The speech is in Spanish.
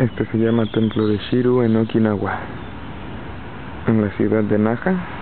Este se llama Templo de Shiru en Okinawa, en la ciudad de Naha.